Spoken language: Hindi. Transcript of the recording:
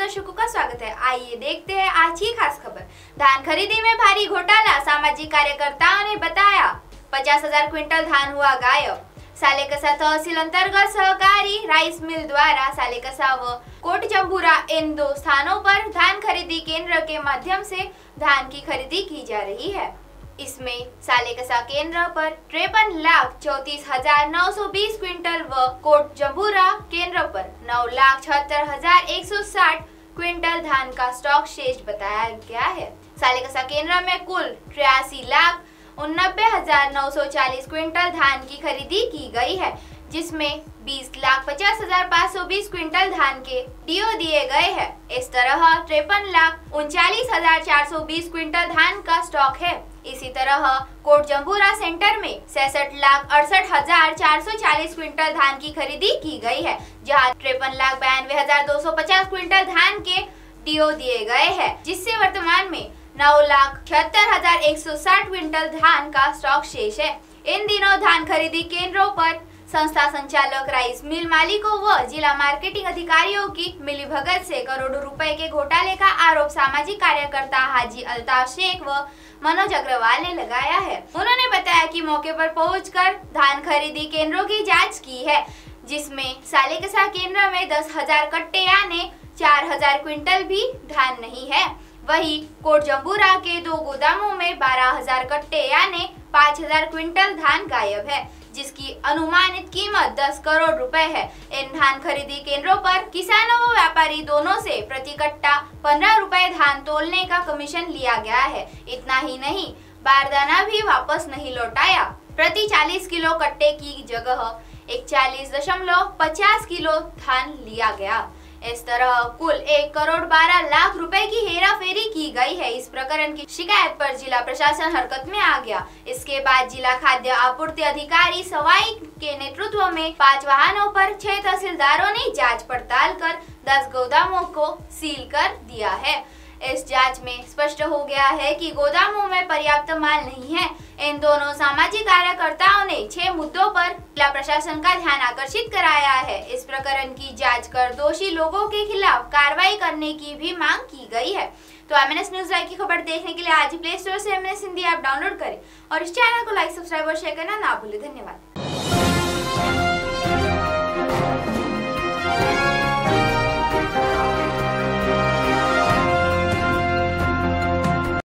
दर्शकों का स्वागत है। आइए देखते हैं आज की खास खबर। धान खरीदी में भारी घोटाला, सामाजिक कार्यकर्ताओं ने बताया। 50,000 क्विंटल धान हुआ गायब। सालेकसा तहसील अंतर्गत सहकारी राइस मिल द्वारा सालेकसा व कोटजम्बूरा इन दो स्थानों पर धान खरीदी केंद्र के माध्यम से धान की खरीदी की जा रही है। इसमें सालेकसा केंद्र पर 53,34,920 क्विंटल व कोटजम्बूरा केंद्र पर 9,76,160 क्विंटल धान का स्टॉक शेष बताया गया है। सालेकसा केंद्र में कुल 83,89,940 क्विंटल धान की खरीदी की गई है, जिसमें 20,50,520 क्विंटल धान के डीओ दिए गए हैं। इस तरह 53,39,420 क्विंटल धान का स्टॉक है। इसी तरह कोटजम्बूरा सेंटर में 66,68,440 क्विंटल धान की खरीदी की गई है, जहां 53,92,250 क्विंटल धान के डीओ दिए गए हैं, जिससे वर्तमान में 9,76,160 क्विंटल धान का स्टॉक शेष है। इन दिनों धान खरीदी केंद्रों पर संस्था संचालक, राइस मिल मालिकों व जिला मार्केटिंग अधिकारियों की मिलीभगत से करोड़ों रुपए के घोटाले का आरोप सामाजिक कार्यकर्ता हाजी अल्ताफ शेख व मनोज अग्रवाल ने लगाया है। उन्होंने बताया कि मौके पर पहुंचकर धान खरीदी केंद्रों की जांच की है, जिसमें सालेकसा केंद्र में 10,000 कट्टे यानी 4,000 क्विंटल भी धान नहीं है। वहीं कोटजम्बूरा के दो गोदामों में 12,000 कट्टे यानी 5,000 क्विंटल धान गायब है, जिसकी अनुमानित कीमत 10 करोड़ रुपए है। इन धान खरीदी केंद्रों पर किसानों व व्यापारी दोनों से प्रति कट्टा 15 रुपए धान तोलने का कमीशन लिया गया है। इतना ही नहीं, बारदाना भी वापस नहीं लौटाया। प्रति 40 किलो कट्टे की जगह 41.50 किलो धान लिया गया। इस तरह कुल 1 करोड़ 12 लाख रुपए की हेराफेरी की गई है। इस प्रकरण की शिकायत पर जिला प्रशासन हरकत में आ गया। इसके बाद जिला खाद्य आपूर्ति अधिकारी सवाई के नेतृत्व में 5 वाहनों पर 6 तहसीलदारों ने जांच पड़ताल कर 10 गोदामों को सील कर दिया है। इस जांच में स्पष्ट हो गया है कि गोदामों में पर्याप्त माल नहीं है। इन दोनों सामाजिक कार्यकर्ताओं ने 6 मुद्दों पर जिला प्रशासन का ध्यान आकर्षित कराया है। इस प्रकरण की जांच कर दोषी लोगों के खिलाफ कार्रवाई करने की भी मांग की गई है। तो एमएनएस न्यूज लाइव की खबर देखने के लिए आज ही प्ले स्टोर से एमएनएस हिंदी ऐप डाउनलोड करें और इस चैनल को लाइक, सब्सक्राइब और शेयर करना ना भूलें। धन्यवाद।